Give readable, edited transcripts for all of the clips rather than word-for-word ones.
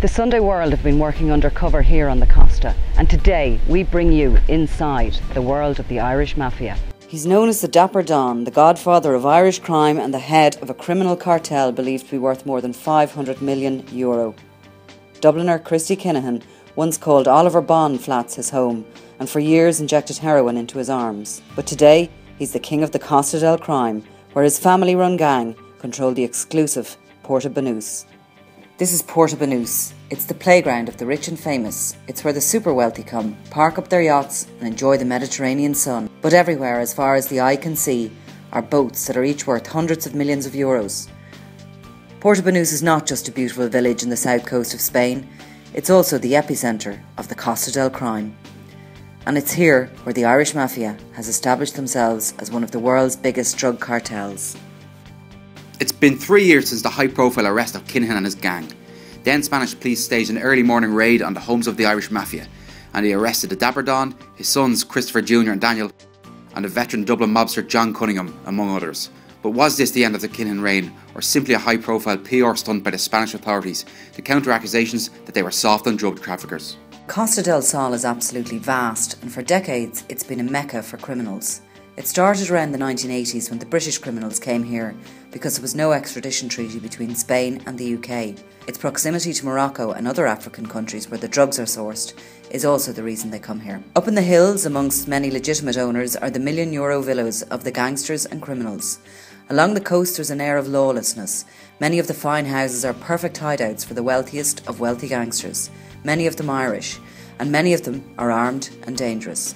The Sunday World have been working undercover here on the Costa, and today we bring you inside the world of the Irish Mafia. He's known as the Dapper Don, the godfather of Irish crime and the head of a criminal cartel believed to be worth more than €500 million. Dubliner Christy Kinahan once called Oliver Bond Flats his home and for years injected heroin into his arms. But today he's the king of the Costa del Crime, where his family-run gang control the exclusive Porta Banús. This is Porta Banús. It's the playground of the rich and famous. It's where the super wealthy come, park up their yachts and enjoy the Mediterranean sun. But everywhere, as far as the eye can see, are boats that are each worth hundreds of millions of euros. Porta Banús is not just a beautiful village in the south coast of Spain, it's also the epicentre of the Costa del Crime. And it's here where the Irish Mafia has established themselves as one of the world's biggest drug cartels. It's been 3 years since the high-profile arrest of Kinahan and his gang. Then Spanish police staged an early morning raid on the homes of the Irish Mafia, and they arrested the Dapper Don, his sons Christopher Jr. and Daniel, and the veteran Dublin mobster John Cunningham, among others. But was this the end of the Kinahan reign, or simply a high-profile PR stunt by the Spanish authorities to counter accusations that they were soft on drug traffickers? Costa del Sol is absolutely vast, and for decades it's been a mecca for criminals. It started around the 1980s when the British criminals came here because there was no extradition treaty between Spain and the UK. Its proximity to Morocco and other African countries where the drugs are sourced is also the reason they come here. Up in the hills, amongst many legitimate owners, are the million-euro villas of the gangsters and criminals. Along the coast there's an air of lawlessness. Many of the fine houses are perfect hideouts for the wealthiest of wealthy gangsters, many of them Irish, and many of them are armed and dangerous.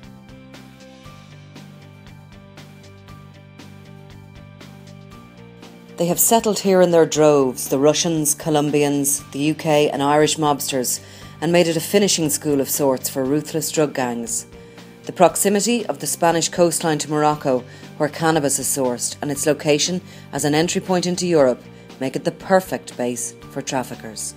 They have settled here in their droves, the Russians, Colombians, the UK and Irish mobsters, and made it a finishing school of sorts for ruthless drug gangs. The proximity of the Spanish coastline to Morocco, where cannabis is sourced, and its location as an entry point into Europe make it the perfect base for traffickers.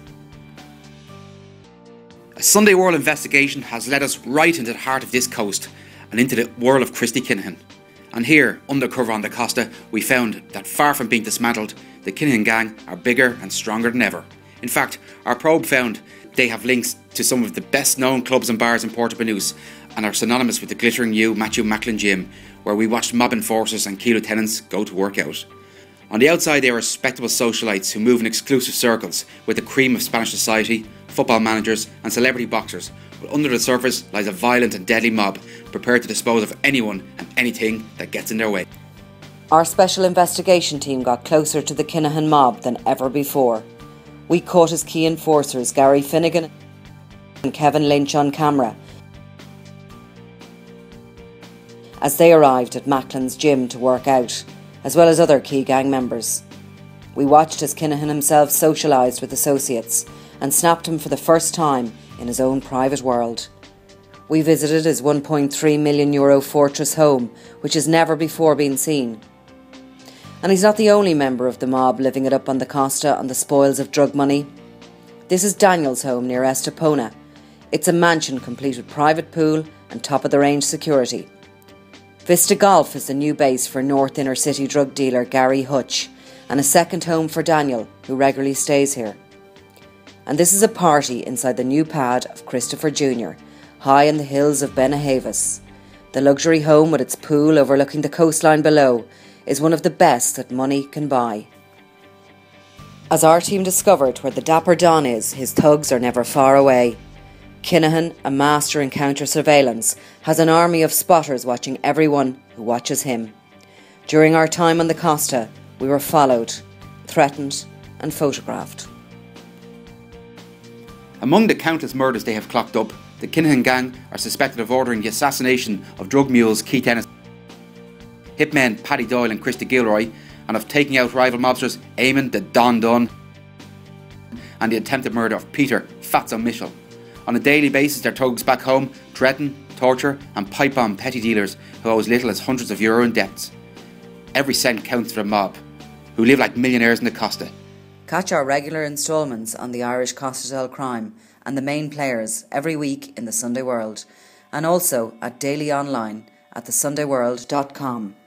A Sunday World investigation has led us right into the heart of this coast and into the world of Christy Kinahan. And here, undercover on the Costa, we found that far from being dismantled, the Kinahan gang are bigger and stronger than ever. In fact, our probe found they have links to some of the best known clubs and bars in Porta Banús and are synonymous with the Glittering U Matthew Macklin gym, where we watched mob enforcers and key lieutenants go to work out. On the outside, they are respectable socialites who move in exclusive circles with the cream of Spanish society, football managers and celebrity boxers, but under the surface lies a violent and deadly mob prepared to dispose of anyone and anything that gets in their way. Our special investigation team got closer to the Kinahan mob than ever before. We caught his key enforcers Gary Finnegan and Kevin Lynch on camera as they arrived at Macklin's gym to work out, as well as other key gang members. We watched as Kinahan himself socialised with associates and snapped him for the first time in his own private world. We visited his €1.3 million fortress home, which has never before been seen. And he's not the only member of the mob living it up on the Costa on the spoils of drug money. This is Daniel's home near Estepona. It's a mansion complete with private pool and top-of-the-range security. Vista Golf is the new base for North Inner City drug dealer Gary Hutch, and a second home for Daniel, who regularly stays here. And this is a party inside the new pad of Christopher Jr., high in the hills of Benahavas. The luxury home with its pool overlooking the coastline below is one of the best that money can buy. As our team discovered where the Dapper Don is, his thugs are never far away. Kinahan, a master in counter-surveillance, has an army of spotters watching everyone who watches him. During our time on the Costa, we were followed, threatened and photographed. Among the countless murders they have clocked up, the Kinahan gang are suspected of ordering the assassination of drug mules Keith Ennis, hitmen Paddy Doyle and Christy Gilroy, and of taking out rival mobsters Eamon the Don Dunn, and the attempted murder of Peter Fatso Mitchell. On a daily basis, their thugs back home threaten, torture and pipe bomb petty dealers who owe as little as hundreds of euro in debts. Every cent counts for the mob, who live like millionaires in the Costa. Catch our regular instalments on the Irish Costa del Crime and the main players every week in the Sunday World, and also at daily online at thesundayworld.com.